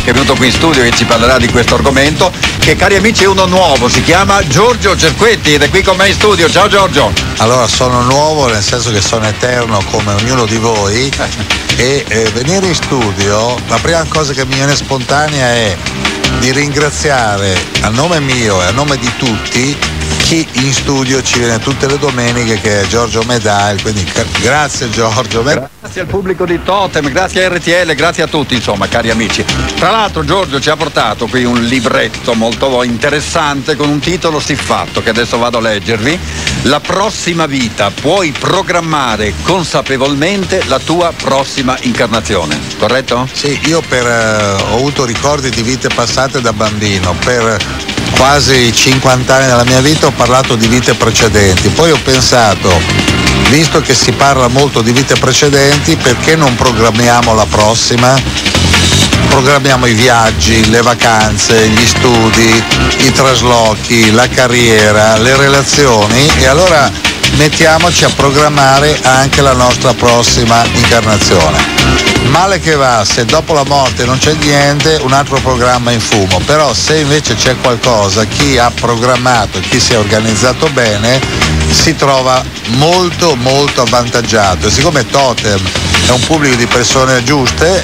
che è venuto qui in studio e ci parlerà di questo argomento, che cari amici è uno nuovo, si chiama Giorgio Cerquetti ed è qui con me in studio. Ciao Giorgio. Allora, sono nuovo nel senso che sono eterno come ognuno di voi e venire in studio, la prima cosa che mi viene spontanea è di ringraziare a nome mio e a nome di tutti chi in studio ci viene tutte le domeniche, che è Giorgio Medai, quindi grazie Giorgio. Grazie al pubblico di Totem, grazie a RTL, grazie a tutti, insomma, cari amici. Tra l'altro Giorgio ci ha portato qui un libretto molto interessante con un titolo siffatto che adesso vado a leggervi. La prossima vita, puoi programmare consapevolmente la tua prossima incarnazione, corretto? Sì, io ho avuto ricordi di vite passate da bambino, per quasi 50 anni della mia vita ho parlato di vite precedenti, poi ho pensato, visto che si parla molto di vite precedenti, perché non programmiamo la prossima? Programmiamo i viaggi, le vacanze, gli studi, i traslochi, la carriera, le relazioni, e allora mettiamoci a programmare anche la nostra prossima incarnazione. Male che va, se dopo la morte non c'è niente, un altro programma in fumo, però se invece c'è qualcosa, chi ha programmato, chi si è organizzato bene si trova molto molto avvantaggiato, e siccome Totem è un pubblico di persone giuste,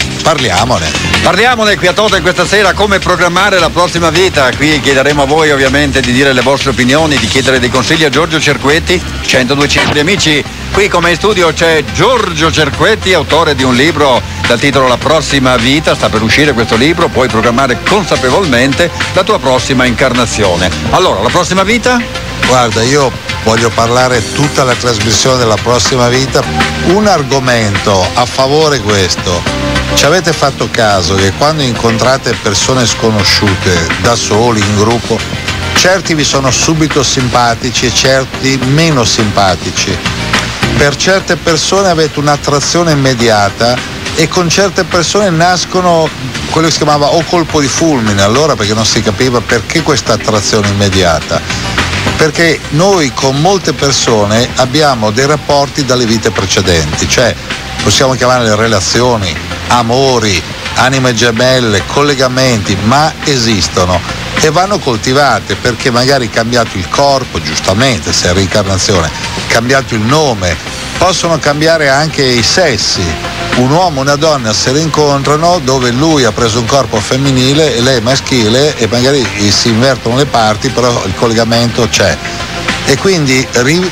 parliamone qui a Totem questa sera, come programmare la prossima vita. Qui chiederemo a voi ovviamente di dire le vostre opinioni, di chiedere dei consigli a Giorgio Cerquetti. 100-200 amici, qui come in studio c'è Giorgio Cerquetti, autore di un libro dal titolo La prossima vita. Sta per uscire questo libro, puoi programmare consapevolmente la tua prossima incarnazione. Allora, la prossima vita? Guarda, io voglio parlare tutta la trasmissione della prossima vita. Un argomento a favore questo: ci avete fatto caso che quando incontrate persone sconosciute, da soli, in gruppo, certi vi sono subito simpatici e certi meno simpatici? Per certe persone avete un'attrazione immediata e con certe persone nascono quello che si chiamava o colpo di fulmine, allora, perché non si capiva perché questa attrazione immediata. Perché noi con molte persone abbiamo dei rapporti dalle vite precedenti, cioè possiamo chiamarle relazioni, amori, anime gemelle, collegamenti, ma esistono e vanno coltivate, perché magari cambiato il corpo, giustamente, se è reincarnazione, cambiato il nome, possono cambiare anche i sessi. Un uomo e una donna si rincontrano dove lui ha preso un corpo femminile e lei maschile e magari si invertono le parti, però il collegamento c'è. E quindi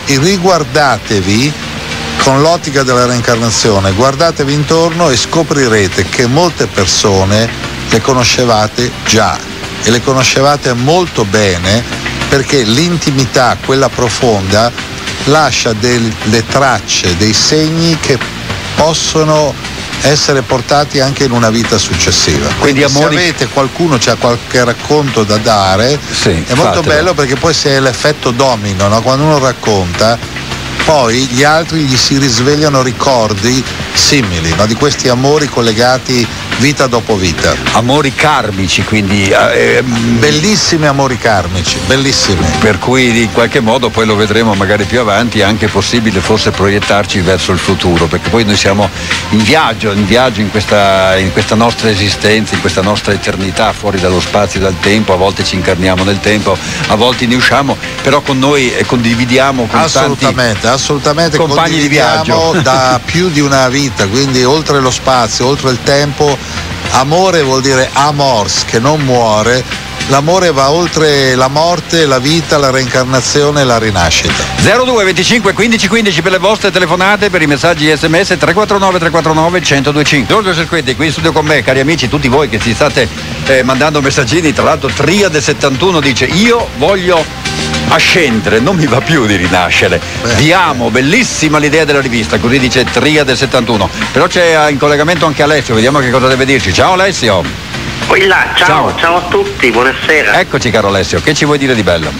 riguardatevi con l'ottica della reincarnazione, guardatevi intorno e scoprirete che molte persone le conoscevate già e le conoscevate molto bene, perché l'intimità, quella profonda, lascia delle tracce, dei segni che possono essere portati anche in una vita successiva. Quindi se avete qualcuno, c'ha qualche racconto da dare, sì, è molto bello, perché poi c'è l'effetto domino, no? Quando uno racconta, poi gli altri gli si risvegliano ricordi simili, no? Di questi amori collegati vita dopo vita. Amori karmici, quindi bellissimi amori karmici, bellissimi. Per cui in qualche modo, poi lo vedremo magari più avanti, è anche possibile forse proiettarci verso il futuro, perché poi noi siamo in viaggio in questa nostra esistenza, in questa nostra eternità, fuori dallo spazio e dal tempo. A volte ci incarniamo nel tempo, a volte ne usciamo, però con noi condividiamo con assolutamente compagni di viaggio da più di una vita, quindi oltre lo spazio, oltre il tempo. Amore vuol dire amors, che non muore. L'amore va oltre la morte, la vita, la reincarnazione e la rinascita. 02 25 15 15 per le vostre telefonate, per i messaggi SMS 349 349 1025. Giorgio Cerquetti qui in studio con me, cari amici, tutti voi che ci state mandando messaggini. Tra l'altro Triade 71 dice: io voglio ascendere, non mi va più di rinascere. Vi amo, bellissima l'idea della rivista, così dice Triade 71. Però c'è in collegamento anche Alessio, vediamo che cosa deve dirci. Ciao Alessio. Ciao a tutti, buonasera. Eccoci caro Alessio, che ci vuoi dire di bello?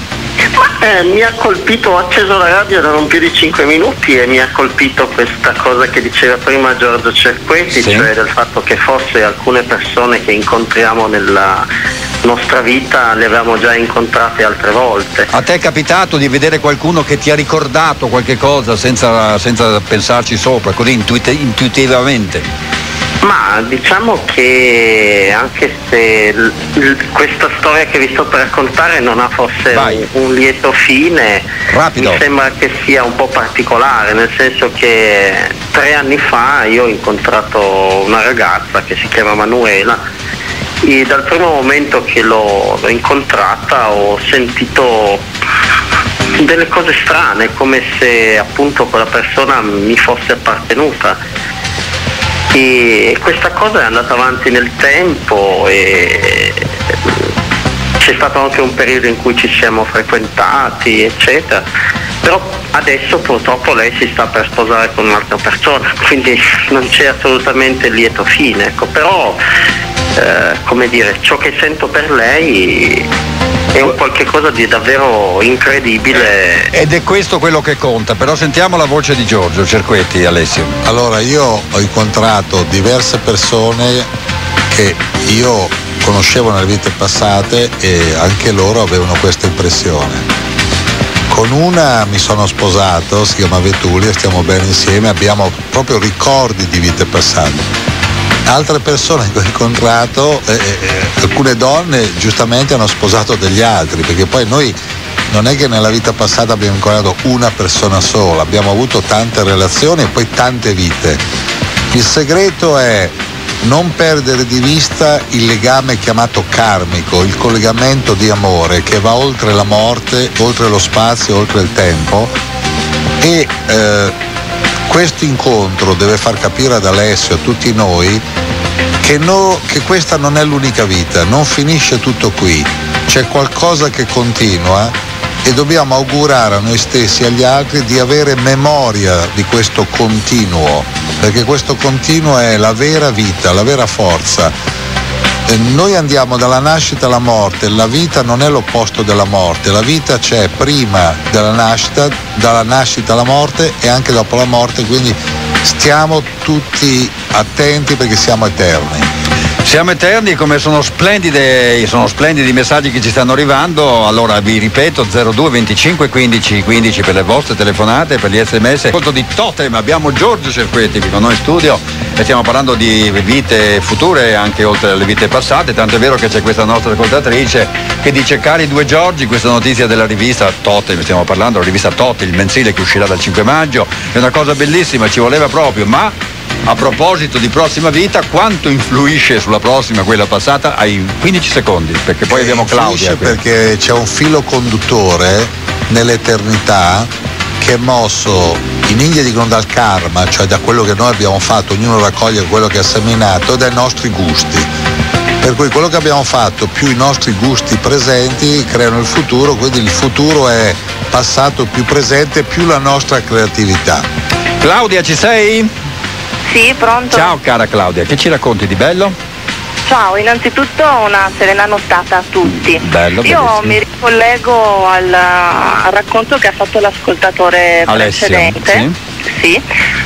Mi ha colpito, ho acceso la radio da non più di 5 minuti e mi ha colpito questa cosa che diceva prima Giorgio Cerquetti, sì, cioè del fatto che forse alcune persone che incontriamo nella nostra vita le avevamo già incontrate altre volte. A te è capitato di vedere qualcuno che ti ha ricordato qualche cosa senza pensarci sopra, così intuitivamente? Ma diciamo che anche se questa storia che vi sto per raccontare non ha forse un lieto fine, rapido, mi sembra che sia un po' particolare, nel senso che 3 anni fa io ho incontrato una ragazza che si chiama Manuela e dal primo momento che l'ho incontrata ho sentito delle cose strane, come se appunto quella persona mi fosse appartenuta. E questa cosa è andata avanti nel tempo e c'è stato anche un periodo in cui ci siamo frequentati, eccetera, però adesso purtroppo lei si sta per sposare con un'altra persona, quindi non c'è assolutamente lieto fine, ecco. Però come dire, ciò che sento per lei è un qualche cosa di davvero incredibile. Ed è questo quello che conta, però sentiamo la voce di Giorgio Cerquetti, Alessio. Allora, io ho incontrato diverse persone che io conoscevo nelle vite passate e anche loro avevano questa impressione. Con una mi sono sposato, si chiama Vetulia, stiamo bene insieme, abbiamo proprio ricordi di vite passate. Altre persone che ho incontrato, alcune donne giustamente hanno sposato degli altri, perché poi noi non è che nella vita passata abbiamo incontrato una persona sola, abbiamo avuto tante relazioni e poi tante vite. Il segreto è non perdere di vista il legame chiamato karmico, il collegamento di amore che va oltre la morte, oltre lo spazio, oltre il tempo, e questo incontro deve far capire ad Alessio, a tutti noi, che questa non è l'unica vita, non finisce tutto qui, c'è qualcosa che continua e dobbiamo augurare a noi stessi e agli altri di avere memoria di questo continuo, perché questo continuo è la vera vita, la vera forza. Noi andiamo dalla nascita alla morte, la vita non è l'opposto della morte, la vita c'è prima della nascita, dalla nascita alla morte e anche dopo la morte, quindi stiamo tutti attenti perché siamo eterni. Siamo eterni, come sono splendidi i messaggi che ci stanno arrivando. Allora vi ripeto, 02 25 15 15 per le vostre telefonate, per gli sms. Ascolto di Totem, abbiamo Giorgio Cerquetti qui con noi in studio e stiamo parlando di vite future anche oltre alle vite passate, tanto è vero che c'è questa nostra ascoltatrice che dice: cari due Giorgi, questa notizia della rivista Totem, stiamo parlando della rivista Totem, il mensile che uscirà dal 5 maggio, è una cosa bellissima, ci voleva proprio, ma a proposito di prossima vita, quanto influisce sulla prossima, quella passata? Hai 15 secondi, perché poi abbiamo Claudia. Perché c'è un filo conduttore nell'eternità che è mosso, in India dicono dal karma, cioè da quello che noi abbiamo fatto, ognuno raccoglie quello che ha seminato, dai nostri gusti. Per cui quello che abbiamo fatto più i nostri gusti presenti creano il futuro, quindi il futuro è passato più presente più la nostra creatività. Claudia, ci sei? Sì, pronto? Ciao cara Claudia, che ci racconti di bello? Ciao, innanzitutto una serena nottata a tutti. Bello, io bellissimo. mi ricollego al racconto che ha fatto l'ascoltatore Alessio, precedente. Sì.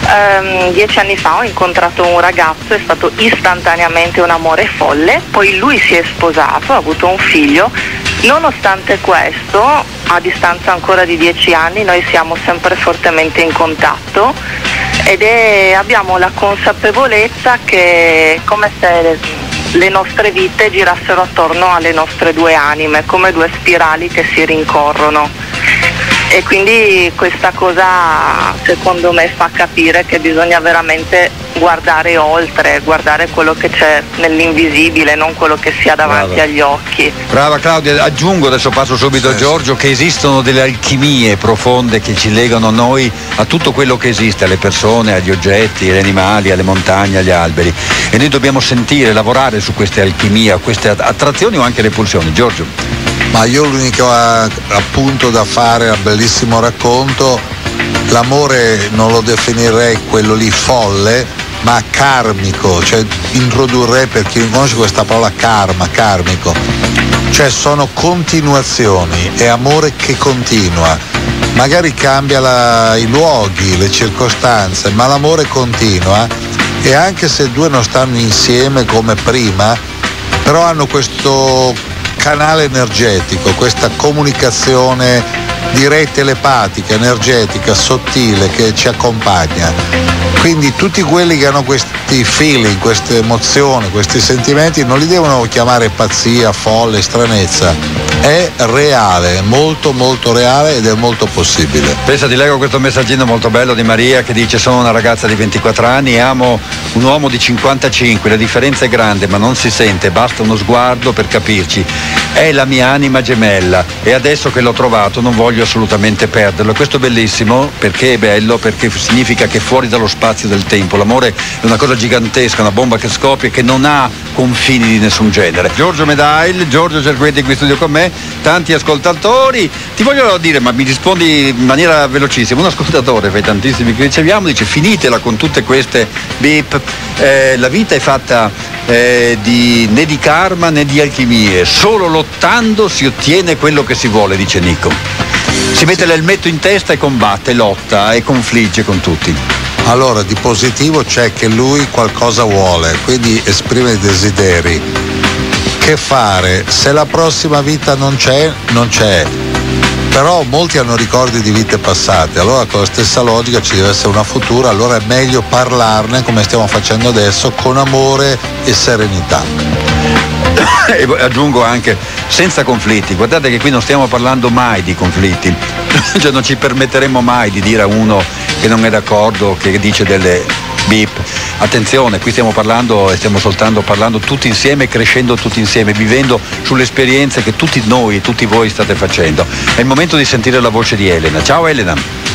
10 anni fa ho incontrato un ragazzo, è stato istantaneamente un amore folle, poi lui si è sposato, ha avuto un figlio. Nonostante questo, a distanza ancora di 10 anni, noi siamo sempre fortemente in contatto ed abbiamo la consapevolezza che è come se le nostre vite girassero attorno alle nostre due anime, come due spirali che si rincorrono. E quindi questa cosa secondo me fa capire che bisogna veramente guardare oltre, guardare quello che c'è nell'invisibile, non quello che si ha davanti agli occhi. Brava Claudia, aggiungo, adesso passo subito a Giorgio, che esistono delle alchimie profonde che ci legano noi a tutto quello che esiste, alle persone, agli oggetti, agli animali, alle montagne, agli alberi, e noi dobbiamo sentire, lavorare su queste alchimie, queste attrazioni o anche repulsioni. Giorgio? Ma io l'unico appunto da fare al bellissimo racconto, l'amore non lo definirei quello lì folle, ma karmico, cioè introdurrei, per chi non conosce questa parola karma, karmico, cioè sono continuazioni, è amore che continua, magari cambia i luoghi, le circostanze, ma l'amore continua e anche se due non stanno insieme come prima, però hanno questo canale energetico, questa comunicazione direi telepatica, energetica, sottile che ci accompagna. Quindi tutti quelli che hanno questi feeling, queste emozioni, questi sentimenti non li devono chiamare pazzia, folle, stranezza. È reale, molto molto reale ed è molto possibile. Pensa, ti leggo questo messaggino molto bello di Maria che dice: sono una ragazza di 24 anni e amo un uomo di 55, la differenza è grande ma non si sente, basta uno sguardo per capirci. È la mia anima gemella e adesso che l'ho trovato non voglio assolutamente perderlo. Questo è bellissimo perché è bello, perché significa che fuori dallo spazio del tempo l'amore è una cosa gigantesca, una bomba che scoppia e che non ha confini di nessun genere. Giorgio Medail, Giorgio Cerquetti qui in studio con me, tanti ascoltatori. Ti voglio dire, ma mi rispondi in maniera velocissima. Un ascoltatore, fra i tantissimi che riceviamo, dice: finitela con tutte queste beep, la vita è fatta né di karma né di alchimie, solo lottando si ottiene quello che si vuole, dice Nico. Si mette l'elmetto in testa e combatte, lotta e confligge con tutti. Allora, di positivo c'è che lui qualcosa vuole, quindi esprime i desideri. Che fare? Se la prossima vita non c'è, non c'è. Però molti hanno ricordi di vite passate, allora con la stessa logica ci deve essere una futura, allora è meglio parlarne come stiamo facendo adesso, con amore e serenità. E aggiungo anche senza conflitti. Guardate che qui non stiamo parlando mai di conflitti, cioè non ci permetteremo mai di dire a uno che non è d'accordo, che dice delle beep. Attenzione, qui stiamo parlando e stiamo soltanto parlando tutti insieme, crescendo tutti insieme, vivendo sulle esperienze che tutti noi e tutti voi state facendo. È il momento di sentire la voce di Elena. Ciao Elena.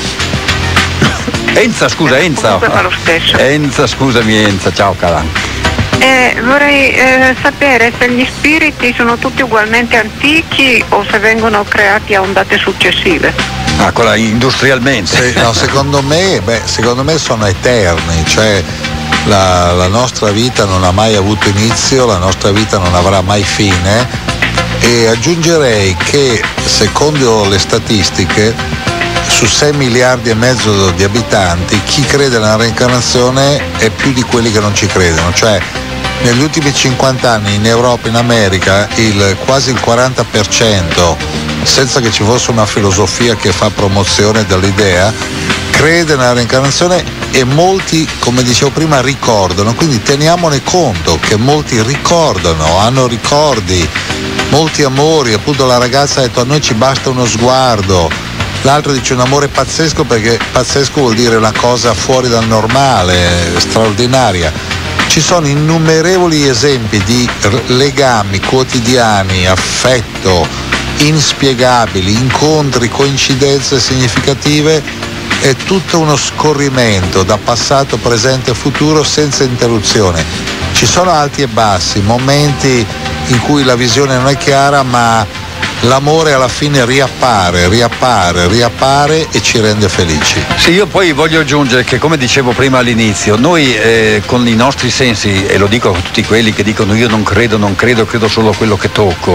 Enza, scusa, Enza. Enza, scusami Enza, ciao cara. Vorrei sapere se gli spiriti sono tutti ugualmente antichi o se vengono creati a ondate successive. Ah, quella industrialmente. No, secondo me sono eterni, cioè la nostra vita non ha mai avuto inizio, la nostra vita non avrà mai fine, e aggiungerei che secondo le statistiche su 6 miliardi e mezzo di abitanti chi crede nella reincarnazione è più di quelli che non ci credono, cioè negli ultimi 50 anni in Europa, in America, quasi il 40%, senza che ci fosse una filosofia che fa promozione dell'idea, crede nella reincarnazione, e molti, come dicevo prima, ricordano, quindi teniamone conto che molti ricordano, hanno ricordi, molti amori. Appunto la ragazza ha detto: a noi ci basta uno sguardo, l'altro dice un amore pazzesco, perché pazzesco vuol dire una cosa fuori dal normale, straordinaria. Ci sono innumerevoli esempi di legami quotidiani, affetto, inspiegabili, incontri, coincidenze significative. È tutto uno scorrimento da passato, presente e futuro senza interruzione. Ci sono alti e bassi, momenti in cui la visione non è chiara, ma l'amore alla fine riappare e ci rende felici. Sì, io poi voglio aggiungere che, come dicevo prima all'inizio, noi con i nostri sensi, e lo dico a tutti quelli che dicono io non credo, credo solo a quello che tocco,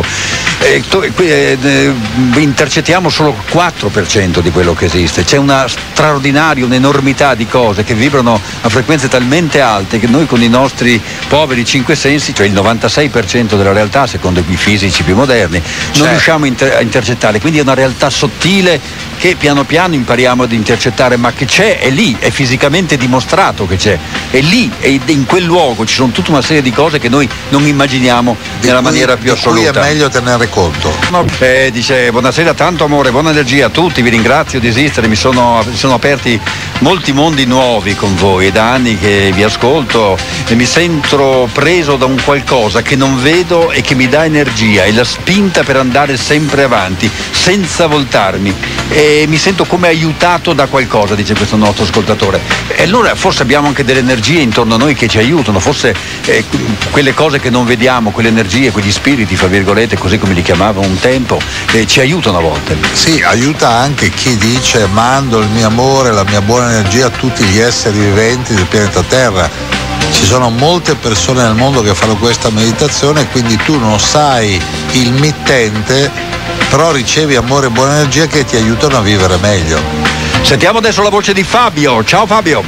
intercettiamo solo 4% di quello che esiste. C'è una straordinaria, un'enormità di cose che vibrano a frequenze talmente alte che noi con i nostri poveri 5 sensi, cioè il 96% della realtà secondo i fisici più moderni, non riusciamo a intercettare. Quindi è una realtà sottile che piano piano impariamo ad intercettare, ma che c'è, è lì, è fisicamente dimostrato che c'è, è lì, e in quel luogo ci sono tutta una serie di cose che noi non immaginiamo nella maniera più assoluta. Di cui è meglio tenere conto. Dice: buonasera, tanto amore, buona energia a tutti, vi ringrazio di esistere, mi sono aperti molti mondi nuovi con voi, è da anni che vi ascolto e mi sento preso da un qualcosa che non vedo e che mi dà energia e la spinta per andare sempre avanti senza voltarmi, e mi sento come aiutato da qualcosa, dice questo nostro ascoltatore. E allora forse abbiamo anche delle energie intorno a noi che ci aiutano, forse quelle cose che non vediamo, quelle energie, quegli spiriti, fra virgolette, così come li chiamavano un tempo, ci aiutano a volte. Sì, aiuta anche chi dice: mando il mio amore, la mia buona energia a tutti gli esseri viventi del pianeta Terra. Ci sono molte persone nel mondo che fanno questa meditazione, quindi tu non sai il mittente, però ricevi amore e buona energia che ti aiutano a vivere meglio. Sentiamo adesso la voce di Fabio. Ciao Fabio.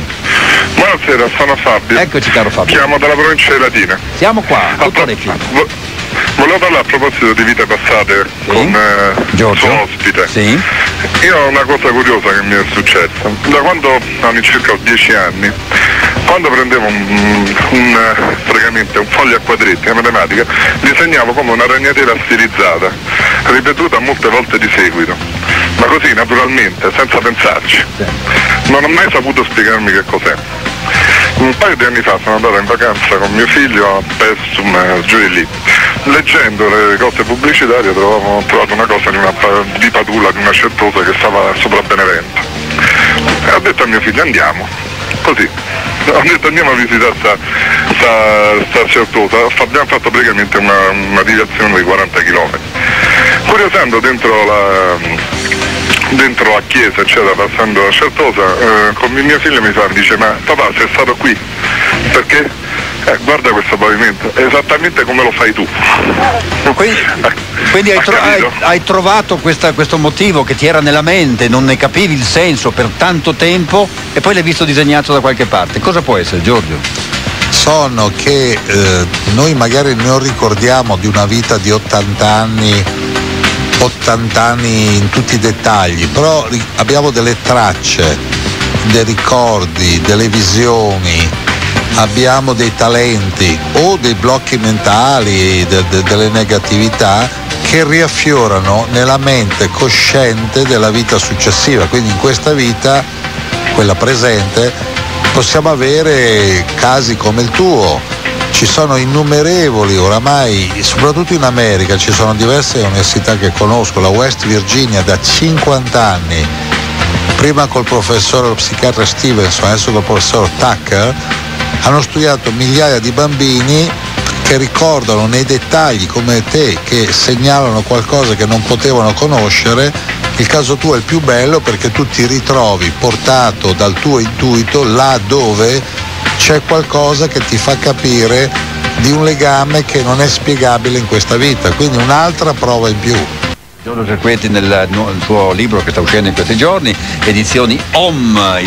Buonasera, sono Fabio. Eccoci caro Fabio. Chiamo dalla provincia di Latina. Siamo qua, tutto orecchio. Volevo parlare a proposito di vite passate con suo ospite. Sì. Io ho una cosa curiosa che mi è successa. Da quando ho all'incirca 10 anni, quando prendevo praticamente un foglio a quadretti, la matematica, disegnavo come una ragnatela stilizzata, ripetuta molte volte di seguito, ma così naturalmente, senza pensarci. Non ho mai saputo spiegarmi che cos'è. Un paio di anni fa sono andato in vacanza con mio figlio a Pessum, giù di lì. Leggendo le cose pubblicitarie ho trovato una cosa di Padula, di una Certosa che stava sopra Benevento. E ho detto a mio figlio andiamo, così. Ho detto andiamo a visitare sta Certosa. Abbiamo fatto praticamente una direzione di 40 km. Curiosando dentro la chiesa, eccetera, passando la Certosa, con mio figlio mi dice: ma papà, sei stato qui? Perché? Guarda questo pavimento, è esattamente come lo fai tu. Quindi hai trovato questo motivo che ti era nella mente, non ne capivi il senso per tanto tempo e poi l'hai visto disegnato da qualche parte. Cosa può essere, Giorgio? Sono che noi magari non ricordiamo di una vita di 80 anni in tutti i dettagli, però abbiamo delle tracce, dei ricordi, delle visioni, abbiamo dei talenti o dei blocchi mentali, delle negatività che riaffiorano nella mente cosciente della vita successiva. Quindi in questa vita, quella presente, possiamo avere casi come il tuo. Ci sono innumerevoli oramai, soprattutto in America, ci sono diverse università che conosco, la West Virginia da 50 anni, prima col professore, lo psichiatra Stevenson, adesso col professor Tucker, hanno studiato migliaia di bambini che ricordano nei dettagli come te, che segnalano qualcosa che non potevano conoscere. Il caso tuo è il più bello perché tu ti ritrovi portato dal tuo intuito là dove c'è qualcosa che ti fa capire di un legame che non è spiegabile in questa vita, quindi un'altra prova in più. Giorgio Cerquetti nel suo libro che sta uscendo in questi giorni, edizioni OM,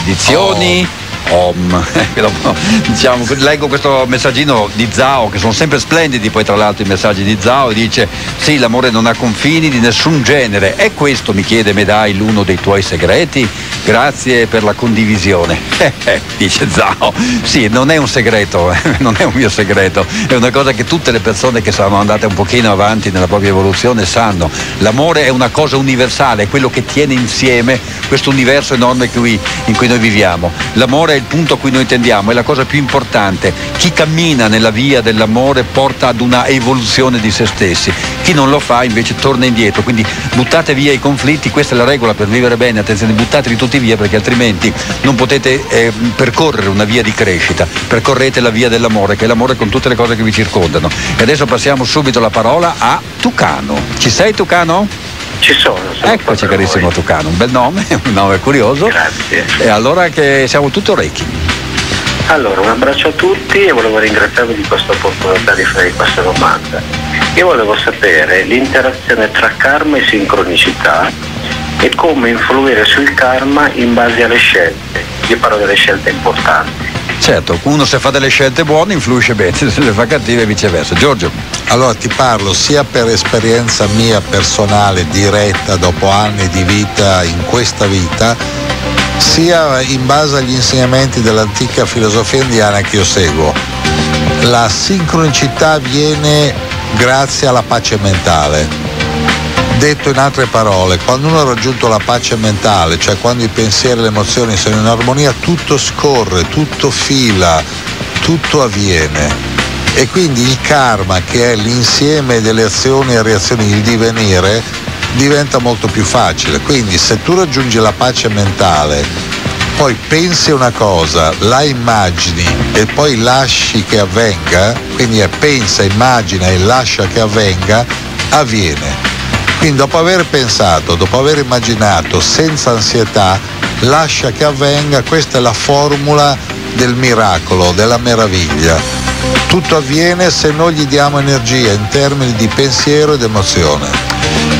diciamo, leggo questo messaggino di Zao, che sono sempre splendidi poi tra l'altro i messaggi di Zao, e dice: sì, l'amore non ha confini di nessun genere, e questo, mi chiede, me dai l'uno dei tuoi segreti? Grazie per la condivisione. Dice Zao. Sì, non è un segreto, non è un mio segreto, è una cosa che tutte le persone che sono andate un pochino avanti nella propria evoluzione sanno. L'amore è una cosa universale, è quello che tiene insieme questo universo enorme in cui noi viviamo. L'amore è il punto a cui noi tendiamo, è la cosa più importante. Chi cammina nella via dell'amore porta ad una evoluzione di se stessi, chi non lo fa invece torna indietro. Quindi buttate via i conflitti, questa è la regola per vivere bene, attenzione, buttateli tutti via, perché altrimenti non potete percorrere una via di crescita. Percorrete la via dell'amore, che è l'amore con tutte le cose che vi circondano. E adesso passiamo subito la parola a Tucano. Ci sei, Tucano? Ci sono. Eccoci, carissimo Tucano, un bel nome, un nome curioso. Grazie. E allora che siamo tutti orecchi. Allora, un abbraccio a tutti e volevo ringraziarvi di questa opportunità di fare questa domanda. Io volevo sapere l'interazione tra karma e sincronicità e come influire sul karma in base alle scelte. Io parlo delle scelte importanti. Certo, uno se fa delle scelte buone influisce bene, se le fa cattive e viceversa. Giorgio? Allora ti parlo sia per esperienza mia personale diretta dopo anni di vita in questa vita, sia in base agli insegnamenti dell'antica filosofia indiana che io seguo. La sincronicità viene grazie alla pace mentale. Detto in altre parole, quando uno ha raggiunto la pace mentale, cioè quando i pensieri e le emozioni sono in armonia, tutto scorre, tutto fila, tutto avviene. E quindi il karma, che è l'insieme delle azioni e reazioni, il divenire, diventa molto più facile. Quindi se tu raggiungi la pace mentale, poi pensi una cosa, la immagini e poi lasci che avvenga, quindi pensa, immagina e lascia che avvenga, avviene. Quindi dopo aver pensato, dopo aver immaginato, senza ansietà, lascia che avvenga. Questa è la formula del miracolo, della meraviglia. Tutto avviene se noi gli diamo energia in termini di pensiero ed emozione.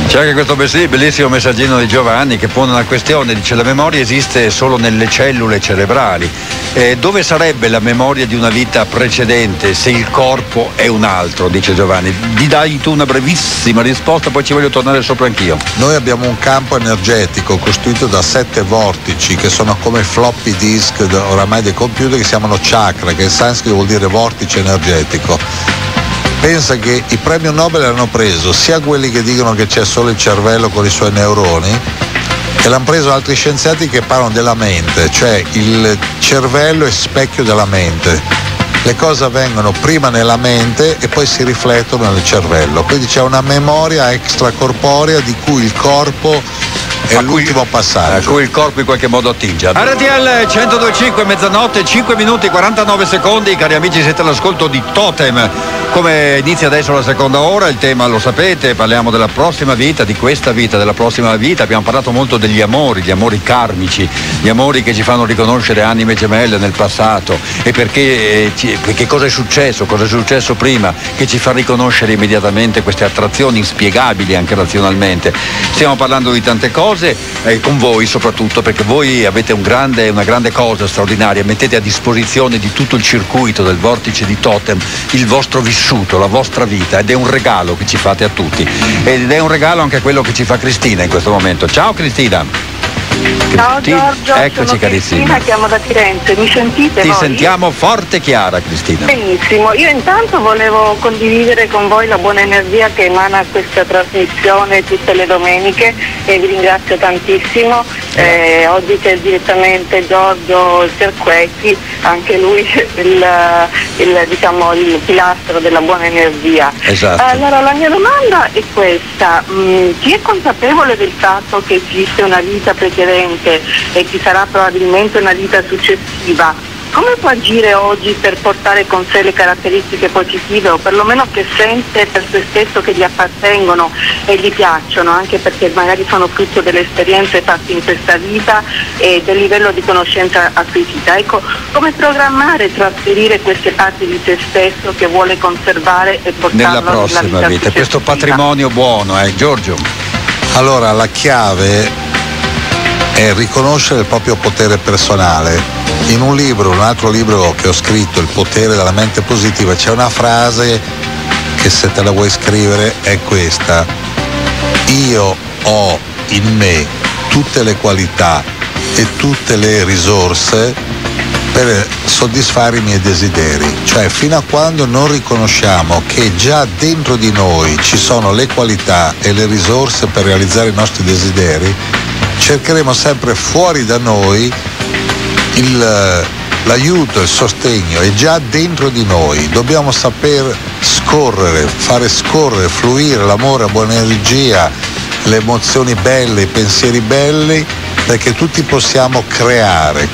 C'è anche questo bellissimo messaggino di Giovanni che pone una questione, dice: la memoria esiste solo nelle cellule cerebrali. Dove sarebbe la memoria di una vita precedente se il corpo è un altro, dice Giovanni. Ti dai tu una brevissima risposta, poi ci voglio tornare sopra anch'io. Noi abbiamo un campo energetico costituito da 7 vortici che sono come floppy disk oramai dei computer, che si chiamano chakra, che in sanscrito vuol dire vortice energetico. Pensa che i premi Nobel hanno preso sia quelli che dicono che c'è solo il cervello con i suoi neuroni, e l'hanno preso altri scienziati che parlano della mente, cioè il cervello è specchio della mente. Le cose avvengono prima nella mente e poi si riflettono nel cervello, quindi c'è una memoria extracorporea di cui il corpo è l'ultimo passaggio, a cui il corpo in qualche modo attinge. RTL 102.5, mezzanotte, 5 minuti 49 secondi, cari amici, siete all'ascolto di Totem. Come inizia adesso la seconda ora, il tema lo sapete, parliamo della prossima vita, di questa vita, della prossima vita. Abbiamo parlato molto degli amori, gli amori karmici, gli amori che ci fanno riconoscere anime gemelle nel passato, e perché cosa è successo prima che ci fa riconoscere immediatamente queste attrazioni inspiegabili anche razionalmente. Stiamo parlando di tante cose, con voi soprattutto, perché voi avete una grande cosa straordinaria, mettete a disposizione di tutto il circuito del vortice di Totem il vostro vissuto, la vostra vita, ed è un regalo che ci fate a tutti, ed è un regalo anche quello che ci fa Cristina in questo momento. Ciao Cristina. Ciao Giorgio, eccoci sono carissimi. Cristina, chiamo da Firenze, mi sentite? Ti voi? sentiamo forte e chiara, Cristina. Benissimo, io intanto volevo condividere con voi la buona energia che emana questa trasmissione tutte le domeniche, e vi ringrazio tantissimo. Oggi c'è direttamente Giorgio Cerquetti, anche lui il pilastro della buona energia. Esatto. Allora la mia domanda è questa: chi è consapevole del fatto che esiste una vita precedente e ci sarà probabilmente una vita successiva, come può agire oggi per portare con sé le caratteristiche positive, o perlomeno che sente per se stesso che gli appartengono e gli piacciono, anche perché magari sono frutto delle esperienze fatte in questa vita e del livello di conoscenza acquisita? Ecco, come programmare e trasferire queste parti di se stesso che vuole conservare e portarlo nella prossima vita, questo patrimonio buono, Giorgio? Allora, la chiave è riconoscere il proprio potere personale. In un altro libro che ho scritto, Il potere della mente positiva, c'è una frase che, se te la vuoi scrivere, è questa: io ho in me tutte le qualità e tutte le risorse per soddisfare i miei desideri. Cioè, fino a quando non riconosciamo che già dentro di noi ci sono le qualità e le risorse per realizzare i nostri desideri, cercheremo sempre fuori da noi l'aiuto, il sostegno. È già dentro di noi. Dobbiamo saper scorrere, fare scorrere, fluire l'amore, la buona energia, le emozioni belle, i pensieri belli, perché tutti possiamo creare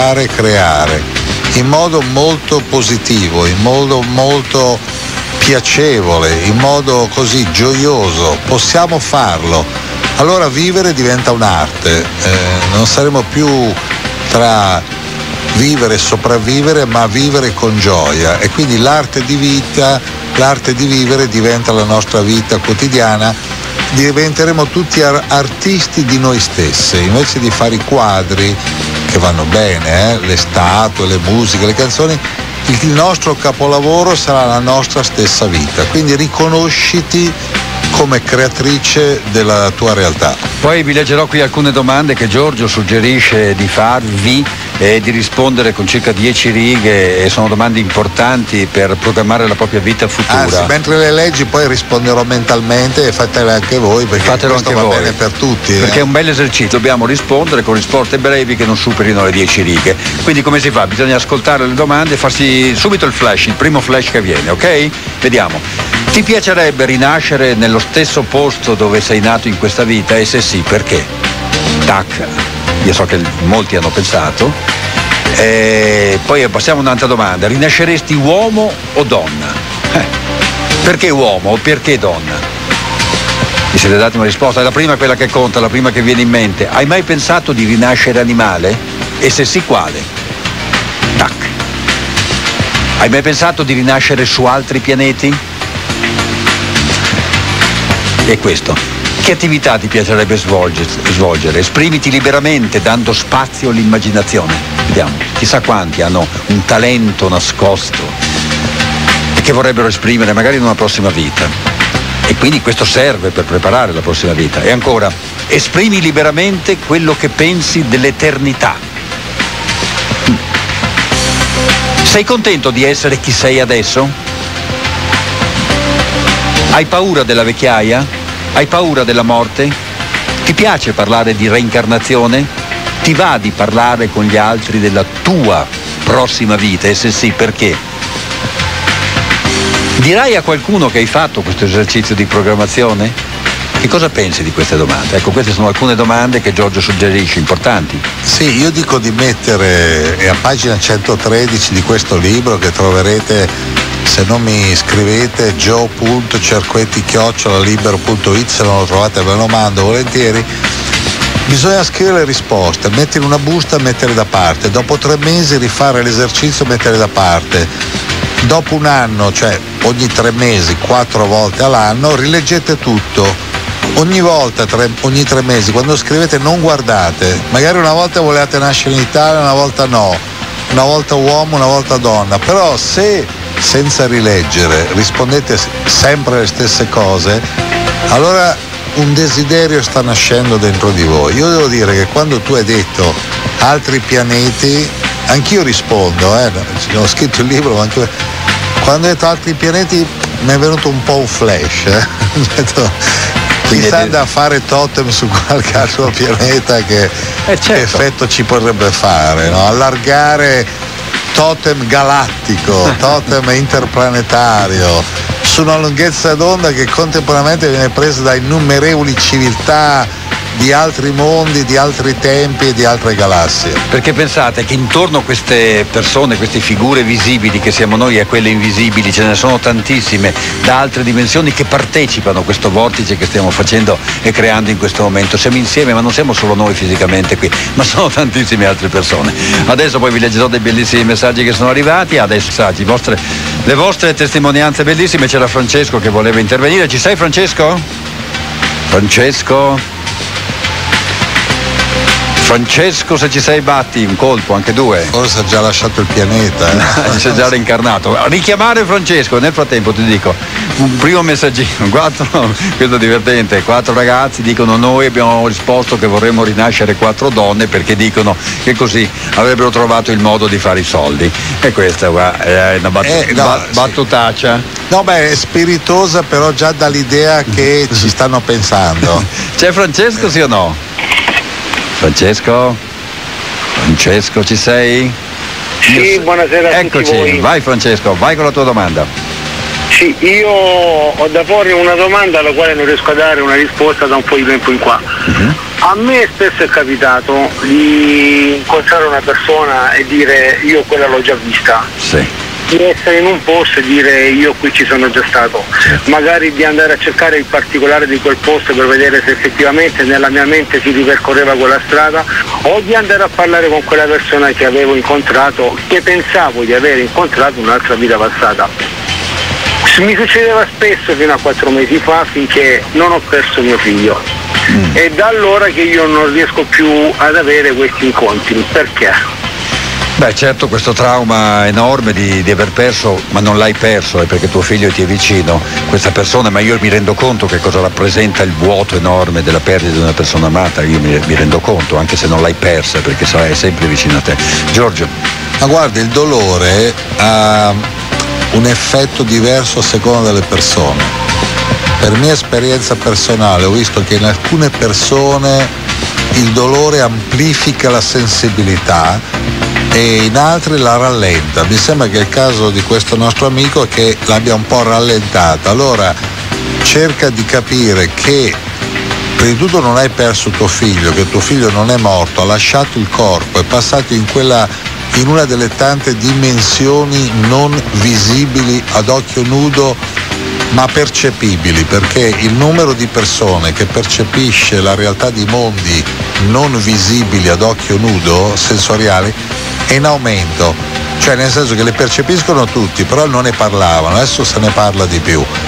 in modo molto positivo, in modo molto piacevole, in modo così gioioso. Possiamo farlo. Allora vivere diventa un'arte, non saremo più tra vivere e sopravvivere, ma vivere con gioia, e quindi l'arte di vivere diventa la nostra vita quotidiana. Diventeremo tutti artisti di noi stessi, invece di fare i quadri che vanno bene, le statue, le musiche, le canzoni. Il nostro capolavoro sarà la nostra stessa vita, quindi riconosciti come creatrice della tua realtà. Poi vi leggerò qui alcune domande che Giorgio suggerisce di farvi e di rispondere con circa 10 righe, e sono domande importanti per programmare la propria vita futura. Anzi, mentre le leggi poi risponderò mentalmente, e fatele anche voi, perché fatelo questo anche va voi, bene per tutti. Perché è un bel esercizio, dobbiamo rispondere con risposte brevi che non superino le 10 righe. Quindi come si fa? Bisogna ascoltare le domande e farsi subito il primo flash che viene, ok? Vediamo. Ti piacerebbe rinascere nello stesso posto dove sei nato in questa vita? E se sì, perché? Tac. Io so che molti hanno pensato. Poi passiamo a un'altra domanda. Rinasceresti uomo o donna? Perché uomo o perché donna? Vi siete dati una risposta? La prima è quella che conta, la prima che viene in mente. Hai mai pensato di rinascere animale? E se sì, quale? Tac. Hai mai pensato di rinascere su altri pianeti? E questo. Che attività ti piacerebbe svolgere? Esprimiti liberamente, dando spazio all'immaginazione. Vediamo, chissà quanti hanno un talento nascosto che vorrebbero esprimere magari in una prossima vita. E quindi questo serve per preparare la prossima vita. E ancora, esprimi liberamente quello che pensi dell'eternità. Sei contento di essere chi sei adesso? Hai paura della vecchiaia? Hai paura della morte? Ti piace parlare di reincarnazione? Ti va di parlare con gli altri della tua prossima vita? E se sì, perché? Dirai a qualcuno che hai fatto questo esercizio di programmazione? Che cosa pensi di queste domande? Ecco, queste sono alcune domande che Giorgio suggerisce, importanti. Sì, io dico di mettere, è a pagina 113 di questo libro che troverete, se non mi scrivete, joe.cerquetti@libero.it, se non lo trovate ve lo mando volentieri. Bisogna scrivere le risposte, mettere in una busta e mettere da parte. Dopo 3 mesi rifare l'esercizio e mettere da parte. Dopo un anno, cioè ogni 3 mesi, 4 volte all'anno, rileggete tutto. Ogni volta, ogni 3 mesi, quando scrivete non guardate. Magari una volta volevate nascere in Italia, una volta no. Una volta uomo, una volta donna. Però se senza rileggere rispondete sempre le stesse cose, allora un desiderio sta nascendo dentro di voi. Io devo dire che quando tu hai detto altri pianeti, anch'io rispondo, ho scritto il libro, ma anche quando hai detto altri pianeti mi è venuto un po' un flash. Ho detto, chissà da fare totem su qualche altro pianeta che effetto ci potrebbe fare, no? Allargare totem galattico, totem interplanetario, su una lunghezza d'onda che contemporaneamente viene presa da innumerevoli civiltà di altri mondi, di altri tempi e di altre galassie. Perché pensate che intorno a queste persone, queste figure visibili che siamo noi e a quelle invisibili, ce ne sono tantissime da altre dimensioni che partecipano a questo vortice che stiamo facendo e creando in questo momento. Siamo insieme, ma non siamo solo noi fisicamente qui, ma sono tantissime altre persone. Adesso poi vi leggerò dei bellissimi messaggi che sono arrivati, adesso le vostre testimonianze bellissime. C'era Francesco che voleva intervenire. Ci sei, Francesco? Francesco, se ci sei batti un colpo, anche 2. Forse ha già lasciato il pianeta. Si è già reincarnato. Richiamare Francesco, nel frattempo ti dico un primo messaggino, 4, questo è divertente, 4 ragazzi dicono: noi abbiamo risposto che vorremmo rinascere 4 donne perché dicono che così avrebbero trovato il modo di fare i soldi. E questa è una battutaccia. No, beh, è spiritosa, però già dall'idea che ci stanno pensando. C'è Francesco, sì o no? Francesco, ci sei? Sì, buonasera a tutti voi. Eccoci, vai Francesco, vai con la tua domanda. Sì, io ho da porre una domanda alla quale non riesco a dare una risposta da un po' di tempo in qua. A me spesso è capitato di incontrare una persona e dire: io quella l'ho già vista. Sì. Di essere in un posto e dire: io qui ci sono già stato, magari di andare a cercare il particolare di quel posto per vedere se effettivamente nella mia mente si ripercorreva quella strada, o di andare a parlare con quella persona che avevo incontrato, che pensavo di aver incontrato un'altra vita passata. Mi succedeva spesso fino a 4 mesi fa, finché non ho perso mio figlio. E da allora che io non riesco più ad avere questi incontri. Perché? Beh, certo, questo trauma enorme di aver perso, ma non l'hai perso, è perché tuo figlio ti è vicino, questa persona, ma io mi rendo conto che cosa rappresenta il vuoto enorme della perdita di una persona amata, io mi rendo conto, anche se non l'hai persa, perché sarai sempre vicino a te. Giorgio. Ma guarda, il dolore ha un effetto diverso a seconda delle persone. Per mia esperienza personale ho visto che in alcune persone il dolore amplifica la sensibilità e in altri la rallenta. Mi sembra che il caso di questo nostro amico è che l'abbia un po' rallentata. Allora cerca di capire che prima di tutto non hai perso tuo figlio, che tuo figlio non è morto, ha lasciato il corpo, è passato in una delle tante dimensioni non visibili ad occhio nudo ma percepibili, perché il numero di persone che percepisce la realtà di mondi non visibili ad occhio nudo, sensoriali, è in aumento, cioè nel senso che le percepiscono tutti, però non ne parlavano, adesso se ne parla di più.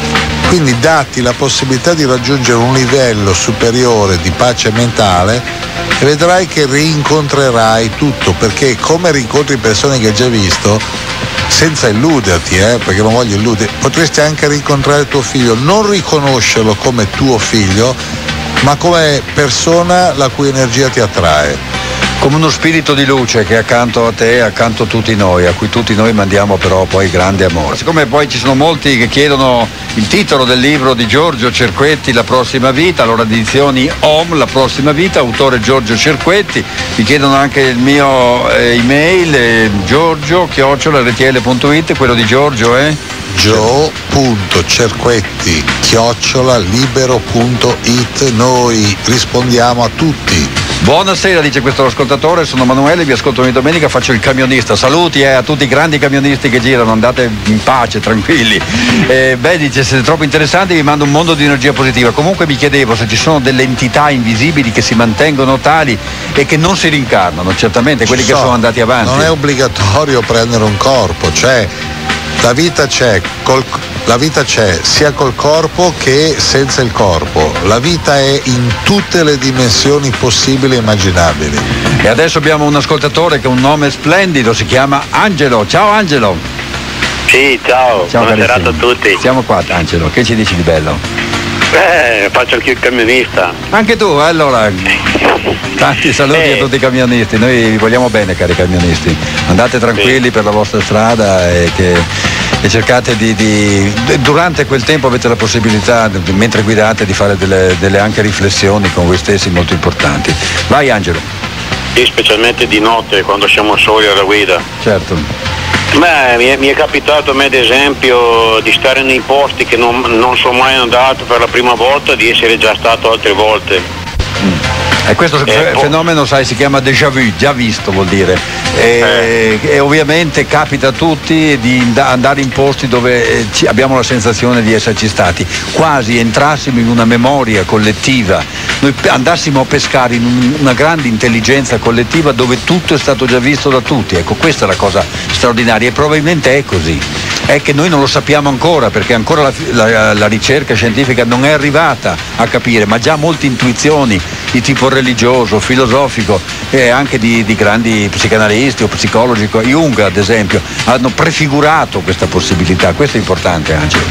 Quindi datti la possibilità di raggiungere un livello superiore di pace mentale e vedrai che rincontrerai tutto, perché come rincontri persone che hai già visto, senza illuderti, perché non voglio illudere, potresti anche rincontrare tuo figlio, non riconoscerlo come tuo figlio, ma come persona la cui energia ti attrae. Come uno spirito di luce che è accanto a te, accanto a tutti noi, a cui tutti noi mandiamo però poi grande amore. Siccome poi ci sono molti che chiedono il titolo del libro di Giorgio Cerquetti, La prossima vita, allora edizioni Om, La prossima vita, autore Giorgio Cerquetti, mi chiedono anche il mio email, giorgio@rtl.it, quello di Giorgio è? gio.cerquetti@libero.it, noi rispondiamo a tutti. Buonasera, dice questo ascoltatore, sono Emanuele, vi ascolto ogni domenica, faccio il camionista. Saluti a tutti i grandi camionisti che girano, andate in pace, tranquilli. Dice, siete troppo interessanti, vi mando un mondo di energia positiva. Comunque mi chiedevo se ci sono delle entità invisibili che si mantengono tali e che non si rincarnano, certamente quelli che sono andati avanti. Non è obbligatorio prendere un corpo, cioè la vita c'è sia col corpo che senza il corpo. La vita è in tutte le dimensioni possibili e immaginabili. E adesso abbiamo un ascoltatore che ha un nome splendido, si chiama Angelo. Ciao Angelo. Sì, ciao buona serata a tutti. Siamo qua Angelo, che ci dici di bello? Faccio anche il camionista. Anche tu, allora. Tanti saluti a tutti i camionisti, noi vi vogliamo bene cari camionisti. Andate tranquilli per la vostra strada e cercate di durante quel tempo avete la possibilità, mentre guidate, di fare delle anche riflessioni con voi stessi molto importanti. Vai Angelo. Sì, specialmente di notte quando siamo soli alla guida. Certo. Mi è capitato a me ad esempio di stare nei posti che non sono mai andato per la prima volta, di essere già stato altre volte. E questo fenomeno, sai, si chiama déjà vu, già visto vuol dire. E ovviamente capita a tutti di andare in posti dove abbiamo la sensazione di esserci stati, quasi entrassimo in una memoria collettiva, noi andassimo a pescare in una grande intelligenza collettiva dove tutto è stato già visto da tutti. Ecco, questa è la cosa straordinaria e probabilmente è così. È che noi non lo sappiamo ancora, perché ancora la ricerca scientifica non è arrivata a capire, ma già molte intuizioni di tipo religioso, filosofico e anche di grandi psicanalisti o psicologi, Jung ad esempio, hanno prefigurato questa possibilità. Questo è importante, Angelo.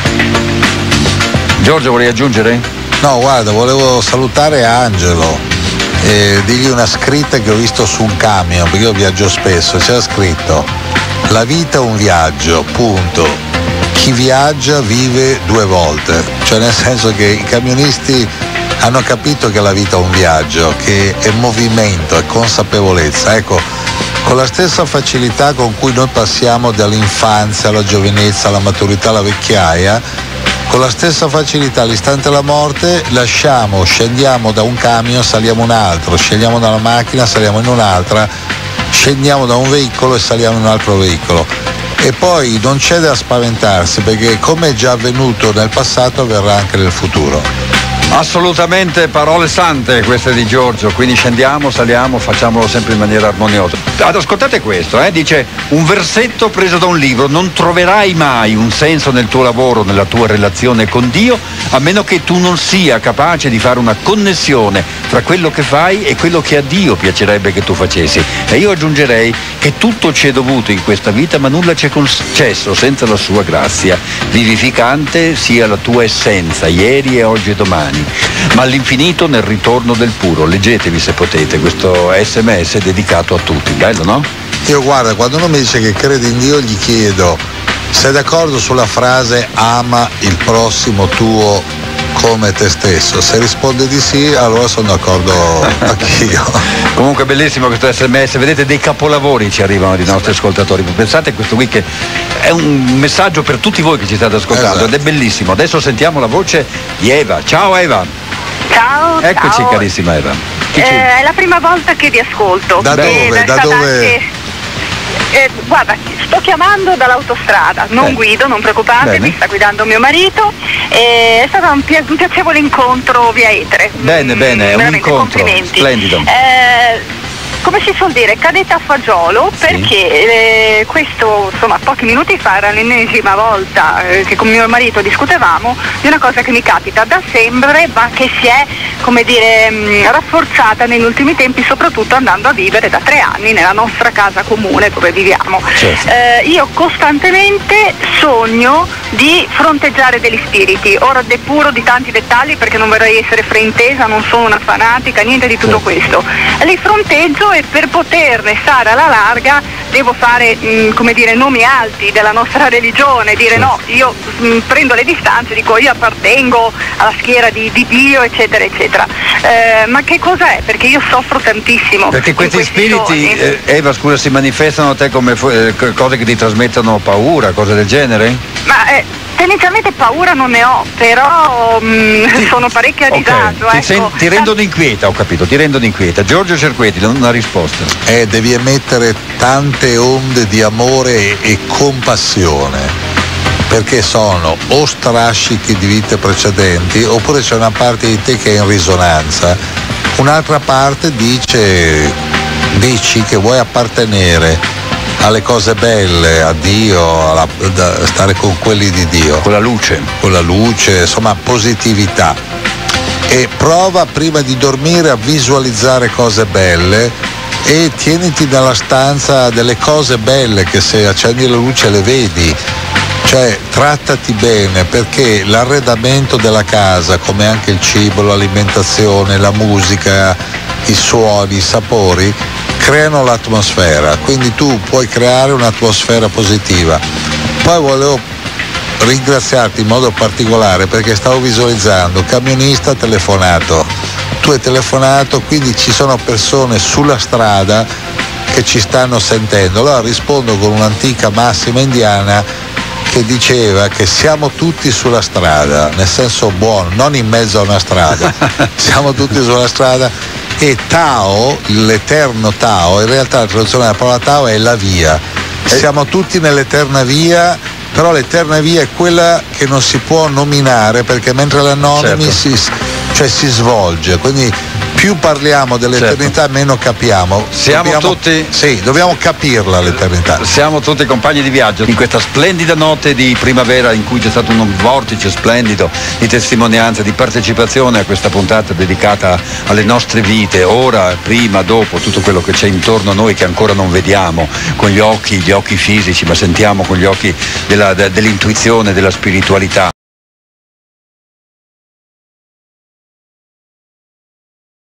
Giorgio, vorrei aggiungere? No, guarda, volevo salutare Angelo e dirgli una scritta che ho visto su un camion, perché io viaggio spesso, c'era scritto: la vita è un viaggio, punto. Chi viaggia vive due volte, cioè nel senso che i camionisti hanno capito che la vita è un viaggio, che è movimento, è consapevolezza. Ecco, con la stessa facilità con cui noi passiamo dall'infanzia alla giovinezza, alla maturità, alla vecchiaia, con la stessa facilità all'istante della morte scendiamo da un camion, saliamo un altro, scendiamo da una macchina, saliamo in un'altra, scendiamo da un veicolo e saliamo in un altro veicolo. E poi non c'è da spaventarsi, perché come è già avvenuto nel passato avverrà anche nel futuro. Assolutamente, parole sante queste di Giorgio, quindi scendiamo, saliamo, facciamolo sempre in maniera armoniosa. Ascoltate questo, dice un versetto preso da un libro: non troverai mai un senso nel tuo lavoro, nella tua relazione con Dio, a meno che tu non sia capace di fare una connessione tra quello che fai e quello che a Dio piacerebbe che tu facessi. E io aggiungerei che tutto ci è dovuto in questa vita, ma nulla ci è concesso senza la sua grazia. Vivificante sia la tua essenza, ieri e oggi e domani, ma all'infinito nel ritorno del puro. Leggetevi se potete questo SMS dedicato a tutti. Bello, no? Io guarda, quando uno mi dice che crede in Dio, gli chiedo: sei d'accordo sulla frase ama il prossimo tuo come te stesso? Se risponde di sì, allora sono d'accordo anch'io. Comunque bellissimo questo SMS, vedete, dei capolavori ci arrivano dai nostri ascoltatori. Pensate a questo qui che è un messaggio per tutti voi che ci state ascoltando, esatto. Ed è bellissimo. Adesso sentiamo la voce di Eva. Ciao Eva. Ciao. Eccoci, ciao. Carissima Eva. È la prima volta che vi ascolto. Da dove? Da dove? Guarda, sto chiamando dall'autostrada, non guido, non preoccupatevi, mi sta guidando mio marito, è stato un piacevole incontro via etere. Bene, è un incontro complimenti. splendido. come si suol dire, cadete a fagiolo, perché questo, insomma, pochi minuti fa era l'ennesima volta che con mio marito discutevamo di una cosa che mi capita da sempre, ma che si è, come dire, rafforzata negli ultimi tempi, soprattutto andando a vivere da 3 anni nella nostra casa comune dove viviamo. Io costantemente sogno di fronteggiare degli spiriti. Ora depuro di tanti dettagli perché non vorrei essere fraintesa, non sono una fanatica, niente di tutto questo. Li fronteggio e per poterne stare alla larga devo fare, come dire, nomi alti della nostra religione, dire no, io prendo le distanze, dico io appartengo alla schiera di Dio, eccetera, eccetera. Ma che cos'è? Perché io soffro tantissimo. Perché questi spiriti, Eva, scusa, si manifestano a te come cose che ti trasmettono paura, cose del genere? Ma tendenzialmente paura non ne ho, però sono parecchio a disagio. Ti rendono inquieta, ho capito, ti rendono inquieta. Giorgio Cerqueti, una risposta. Devi emettere tante onde di amore e compassione, perché sono o strascichi di vite precedenti, oppure c'è una parte di te che è in risonanza, un'altra parte dici che vuoi appartenere alle cose belle, a Dio, a stare con quelli di Dio. Con la luce, insomma, positività. E prova prima di dormire a visualizzare cose belle e tieniti nella stanza delle cose belle che se accendi la luce le vedi. Cioè, trattati bene, perché l'arredamento della casa, come anche il cibo, l'alimentazione, la musica, i suoni, i sapori, creano l'atmosfera, quindi tu puoi creare un'atmosfera positiva. Poi volevo ringraziarti in modo particolare perché stavo visualizzando, camionista ha telefonato, tu hai telefonato, quindi ci sono persone sulla strada che ci stanno sentendo. Allora rispondo con un'antica massima indiana che diceva che siamo tutti sulla strada, nel senso buono, non in mezzo a una strada, siamo tutti sulla strada. E Tao, l'eterno Tao, in realtà la traduzione della parola Tao è la via. Siamo tutti nell'eterna via, però l'eterna via è quella che non si può nominare, perché mentre la nomini si svolge, quindi più parliamo dell'eternità meno capiamo. Dobbiamo capirla l'eternità. Siamo tutti compagni di viaggio in questa splendida notte di primavera in cui c'è stato un vortice splendido di testimonianza, di partecipazione a questa puntata dedicata alle nostre vite, ora, prima, dopo, tutto quello che c'è intorno a noi che ancora non vediamo con gli occhi fisici, ma sentiamo con gli occhi dell'intuizione, della spiritualità.